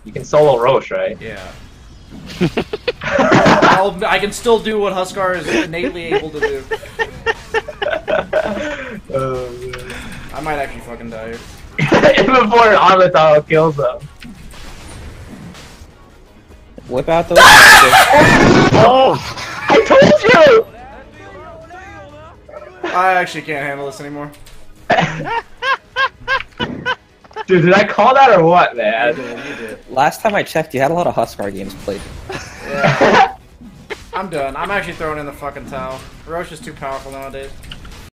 You can solo Roche, right? Yeah. I can still do what Huskar is innately able to do. I might actually fucking die here. Even before an Armitao kills them. Whip out those. Oh! I told you! I actually can't handle this anymore. Dude, did I call that or what, man? You did. Last time I checked, you had a lot of Huskar games played. Yeah. I'm done. I'm actually throwing in the fucking towel. Roche is too powerful nowadays.